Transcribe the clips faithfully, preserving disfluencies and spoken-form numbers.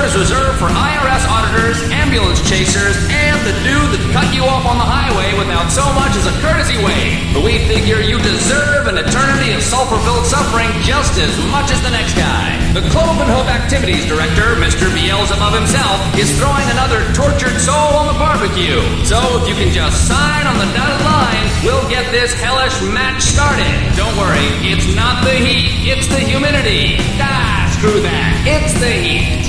is reserved for I R S auditors, ambulance chasers, and the dude that cut you off on the highway without so much as a courtesy wave. But we figure you deserve an eternity of sulfur-filled suffering just as much as the next guy. The Clove and Hoof Activities Director, Mister Beelzebub himself, is throwing another tortured soul on the barbecue. So if you can just sign on the dotted line, we'll get this hellish match started. Don't worry, it's not the heat, it's the humidity. Ah, screw that, it's the heat.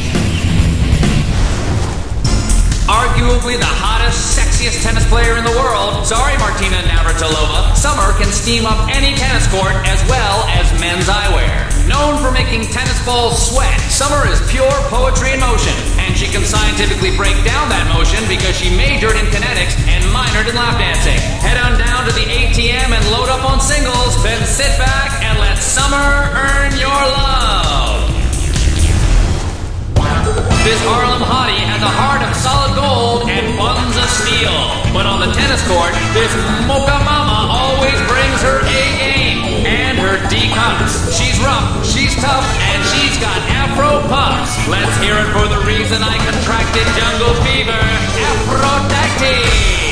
Arguably the hottest, sexiest tennis player in the world, sorry Martina Navratilova, Summer can steam up any tennis court as well as men's eyewear. Known for making tennis balls sweat, Summer is pure poetry in motion, and she can scientifically break down that motion because she majored in kinetics and minored in lap dancing. Head on down to the A T M and load up on singles, then sit back and let Summer earn your love. This Harlem hottie has a heart of solid gold and buns of steel. But on the tennis court, this mocha mama always brings her A game and her D cups. She's rough, she's tough, and she's got afro puffs. Let's hear it for the reason I contracted jungle fever, Aphrodite.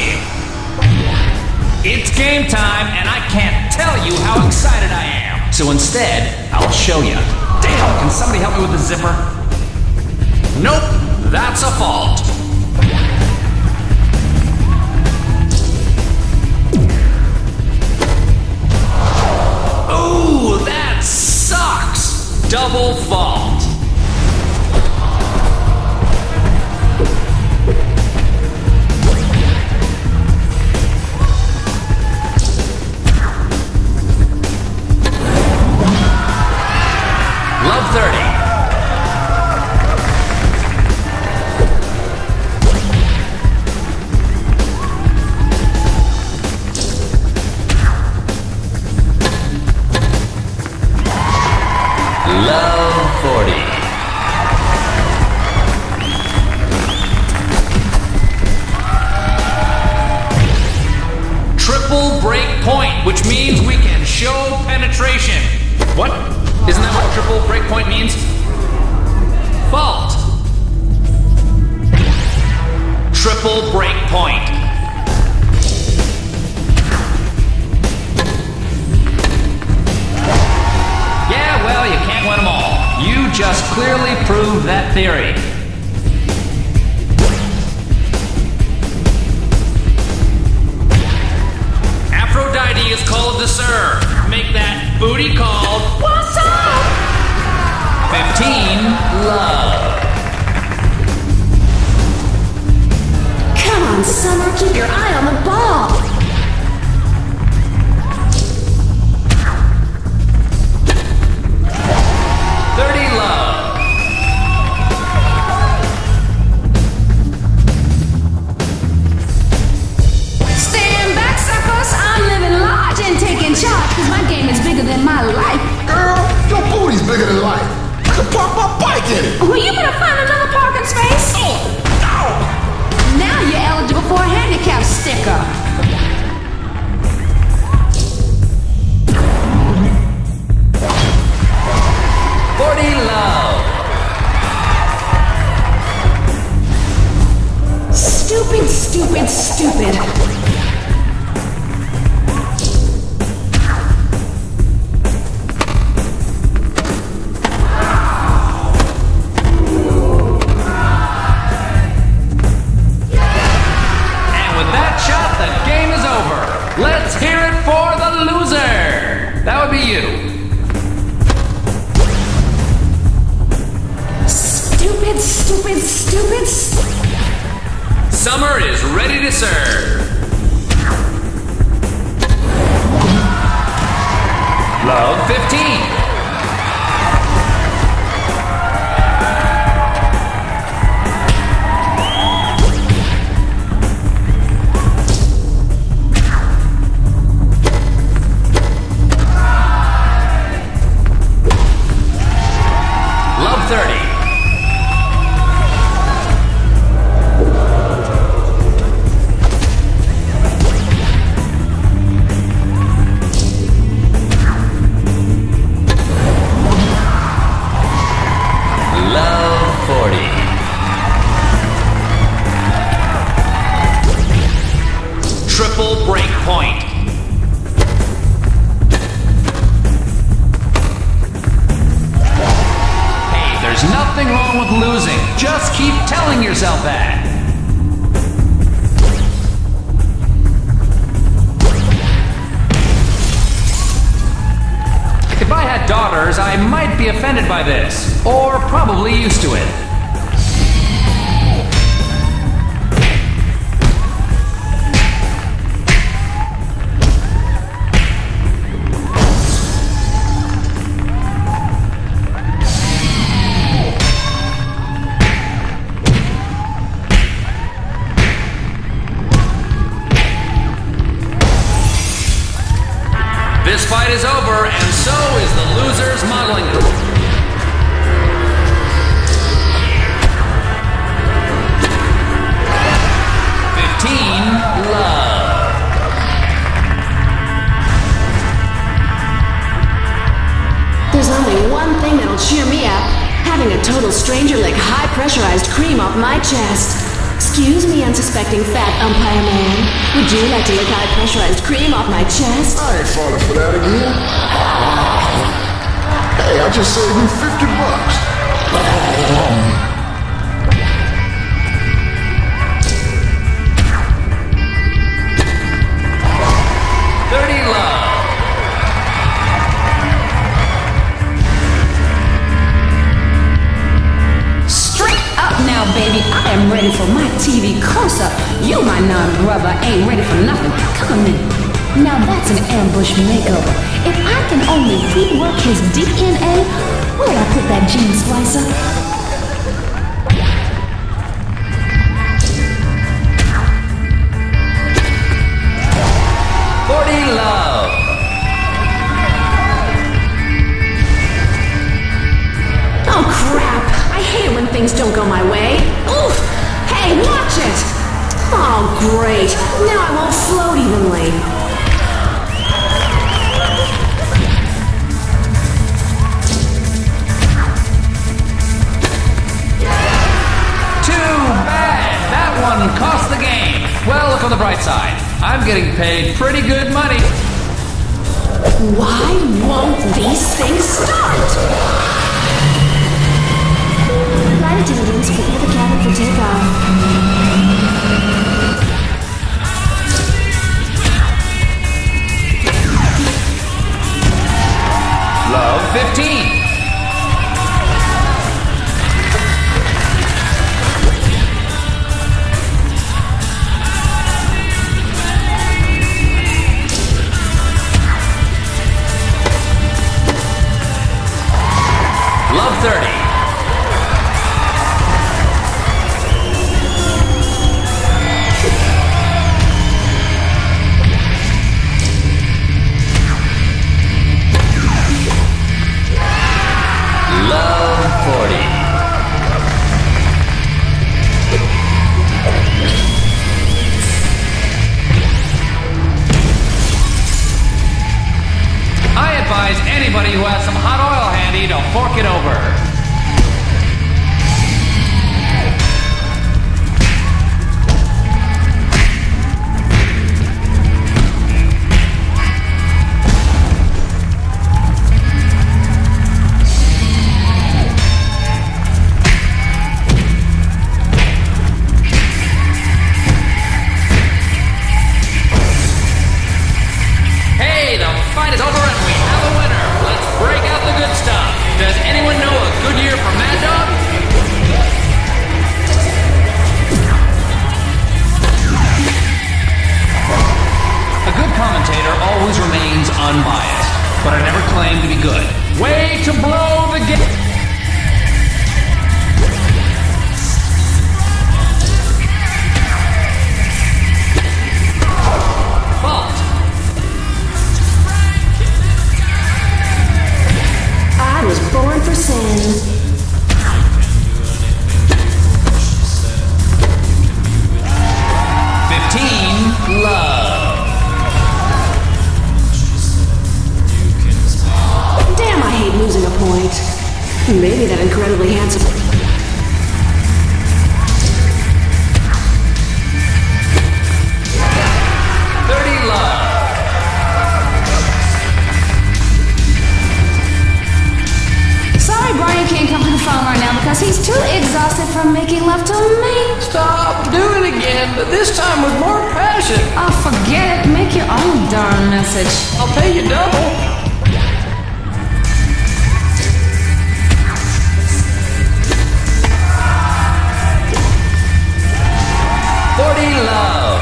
It's game time, and I can't tell you how excited I am. So instead, I'll show you. Damn, can somebody help me with the zipper? Nope, that's a fault. Ooh, that sucks. Double fault. Love thirty. Love forty. Triple break point, which means we can show penetration. What? Isn't that what triple break point means? Fault. Triple break point. Yeah, well, you can't win them all. You just clearly proved that theory. Aphrodite is called to serve. Make that booty called what's up? fifteen, love. Come on, Summer, keep your eye on the ball. thirty, love. Stand back, suckers. I'm living large and taking charge because my game is bigger than my life. Girl, your booty's bigger than life. I can park my bike in it. Well, you better find another parking space. Oh, ow. Now you're eligible for a handicap sticker. forty, love. Stupid, stupid, stupid. Let's hear it for the loser. That would be you. Stupid, stupid, stupid, stupid. Summer is ready to serve. Love fifteen. thirty. telling yourself that? If I had daughters, I might be offended by this, or probably used to it. This fight is over, and so is the loser's modeling group. Fifteen, love. There's only one thing that'll cheer me up. Having a total stranger lick high-pressurized cream off my chest. Excuse me, unsuspecting fat umpire man. Would you like to lick high-pressurized cream off my chest? I ain't falling for that again. Hey, I just saved you fifty bucks. Thirty love. Now, baby, I am ready for my T V close-up. You, my non-brother, ain't ready for nothing. Come on in. Now that's an ambush makeover. If I can only rework his D N A, where'd I put that gene splicer? Forty love. Oh, crap. I hate it when things don't go my way. Oof! Hey, watch it! Oh, great. Now I won't float evenly. Too bad. That one cost the game. Well, look on the bright side. I'm getting paid pretty good money. Why won't these things start? Flight attendants, prepare the cabin for takeoff. Love fifteen. Love thirty. to me? Stop, do it again, but this time with more passion. Oh, forget it. Make your own darn message. I'll pay you double. forty love.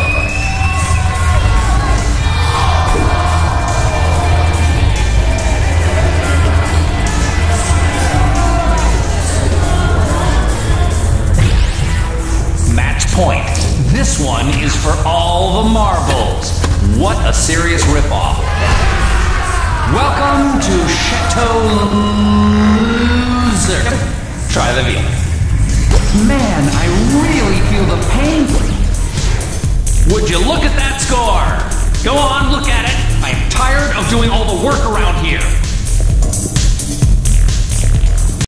Match point. This one is for all the marbles. What a serious ripoff. Welcome to Chateau Loser. Try the veal. Man, I really feel the pain. Would you look at that score? Go on, look at it. I am tired of doing all the work around here.